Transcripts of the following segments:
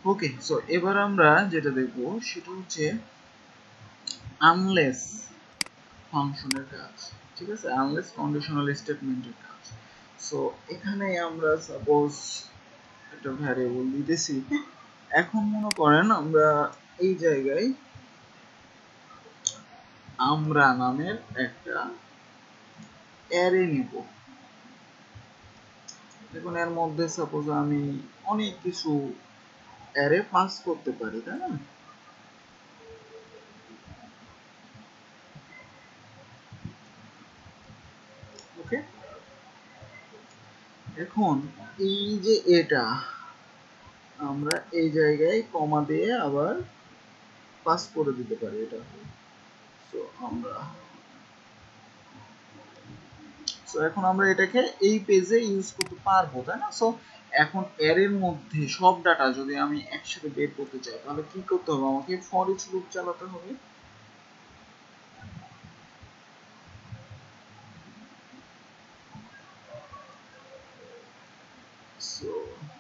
ওকে, so এবার আমরা যেটা দেখব সেটা হচ্ছে আনলেস ফাংশনের কাজ। ঠিক আছে, আনলেস কন্ডিশনাল স্টেটমেন্টের কাজ। সো এখানে আমরা সাপোজ একটা ভ্যারিয়েবল দিতেছি। এখন মনে করেন আমরা এই জায়গায় আমরা নামের একটা অ্যারে নিব। দেখুন এর মধ্যে সাপোজ আমি অনেক কিছু অ্যারে পাস করতে পারি, তাই না? ওকে, এখন এই যে এটা আমরা এই জায়গায় কমা দিয়ে আবার পাস করে দিতে পারি এটা। সো আমরা এখন আমরা এটাকে এই পেজে ইউজ করতে পারবো, তাই না? সো এখন অ্যারের মধ্যে সব ডাটা যদি আমি একসাথে বের করতে চাই তাহলে কি করতে হবে? আমাকে ফর ইচ লুপ চালাতে হবে। সো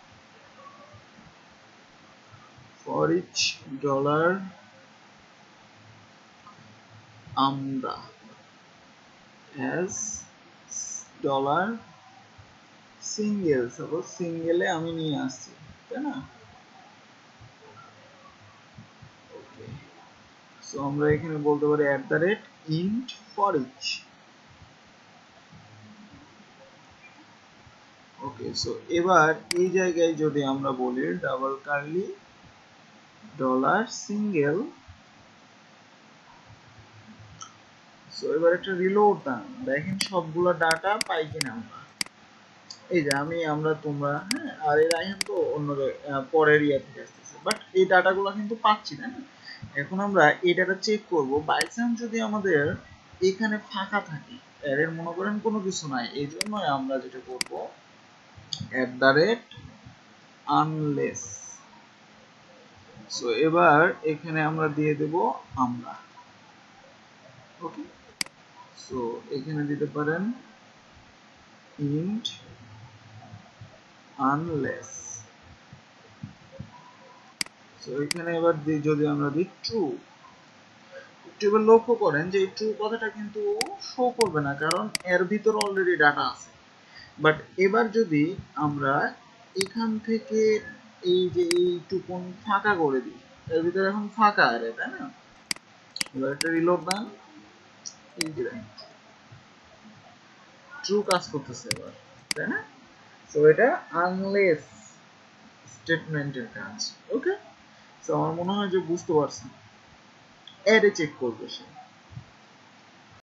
ফর ইচ ডলার আমরা অ্যাজ ডলার সিঙ্গেল, সাপোজ সিঙ্গেলে আমি নিয়ে আসছি, তাই না? ওকে, সো আমরা এখানে বলতে পারি @int for each। Okay, so এবার এই জায়গায় যদি আমরা বলি double curly dollar single, so এবার একটা রিলোড দেন, দেখেন সবগুলো ডাটা পাই কিনা আমরা। এই যে আমরা তোমরা, হ্যাঁ, আর এই রাইহান তো অন্য পরের ইয়া থেকে আসতেছে, বাট এই ডাটাগুলো কিন্তু পাচ্ছি না। এখন আমরা এই ডাটা চেক করব, বাই চান্স যদি আমাদের এখানে ফাঁকা থাকে, এর মনে করেন কোনো কিছু নাই, এই জন্য আমরা যেটা করব @unless। সো এবার এখানে আমরা দিয়ে দেব আমরা। ওকে, সো এখানে দিতে পারেন int unless। সো এখানে এবার যদি আমরা দিই ট্রু, এবার লক্ষ্য করেন যে এই ট্রু কথাটা কিন্তু শো করবে না, কারণ এর ভিতরে অলরেডি ডাটা আছে। বাট এবার যদি আমরা এখান থেকে এই যে এইটুকুন ফাঁকা করে দিই, এর ভিতরে এখন ফাঁকা আরে, তাই না? এবার একটা রিলোড দেন, এই যে ট্রু কাজ করতেছে এবার, তাই না? সো এটা আনলেস স্টেটমেন্টের কাজ। ওকে, সো আমার মনে হয় যে বুঝতে পারছেন। অ্যারে চেক করবে সে,